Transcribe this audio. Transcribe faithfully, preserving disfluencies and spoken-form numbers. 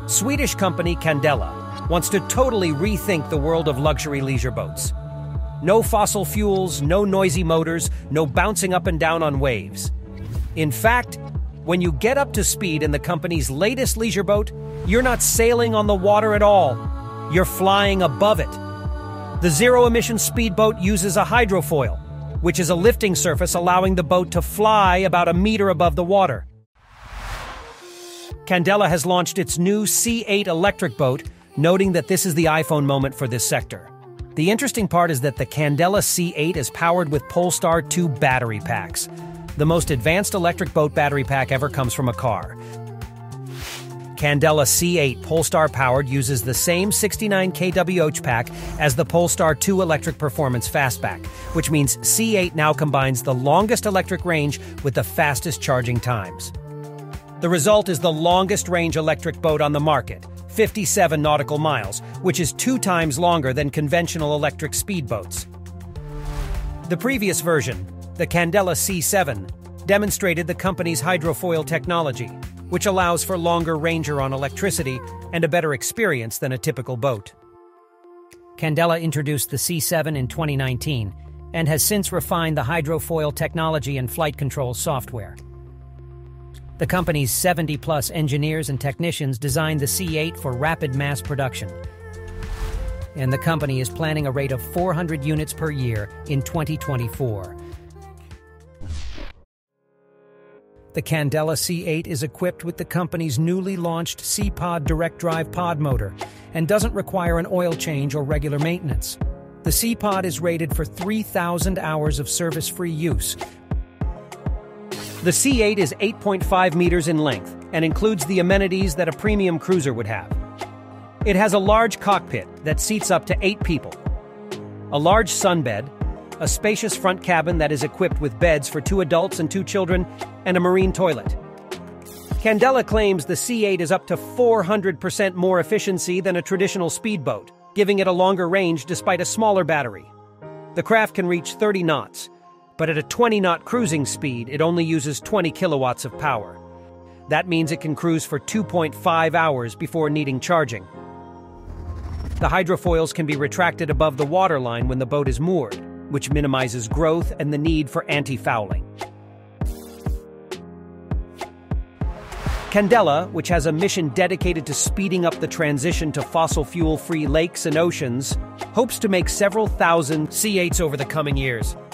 Swedish company Candela wants to totally rethink the world of luxury leisure boats. No fossil fuels, no noisy motors, no bouncing up and down on waves. In fact, when you get up to speed in the company's latest leisure boat, you're not sailing on the water at all. You're flying above it. The zero-emission speedboat uses a hydrofoil, which is a lifting surface allowing the boat to fly about a meter above the water. Candela has launched its new C eight electric boat, noting that this is the iPhone moment for this sector. The interesting part is that the Candela C eight is powered with Polestar two battery packs. The most advanced electric boat battery pack ever comes from a car. Candela C eight Polestar-powered uses the same sixty-nine kilowatt pack as the Polestar two Electric Performance Fastback, which means C eight now combines the longest electric range with the fastest charging times. The result is the longest-range electric boat on the market, fifty-seven nautical miles, which is two times longer than conventional electric speedboats. The previous version, the Candela C seven, demonstrated the company's hydrofoil technology, which allows for longer range on electricity and a better experience than a typical boat. Candela introduced the C seven in twenty nineteen and has since refined the hydrofoil technology and flight control software. The company's seventy-plus engineers and technicians designed the C eight for rapid mass production, and the company is planning a rate of four hundred units per year in twenty twenty-four. The Candela C eight is equipped with the company's newly launched C-Pod direct drive pod motor and doesn't require an oil change or regular maintenance. The C-Pod is rated for three thousand hours of service-free use. The C eight is eight point five meters in length and includes the amenities that a premium cruiser would have. It has a large cockpit that seats up to eight people, a large sunbed, a spacious front cabin that is equipped with beds for two adults and two children, and a marine toilet. Candela claims the C eight is up to four hundred percent more efficiency than a traditional speedboat, giving it a longer range despite a smaller battery. The craft can reach thirty knots, but at a twenty knot cruising speed, it only uses twenty kilowatts of power. That means it can cruise for two point five hours before needing charging. The hydrofoils can be retracted above the waterline when the boat is moored, which minimizes growth and the need for anti-fouling. Candela, which has a mission dedicated to speeding up the transition to fossil fuel-free lakes and oceans, hopes to make several thousand C eights over the coming years.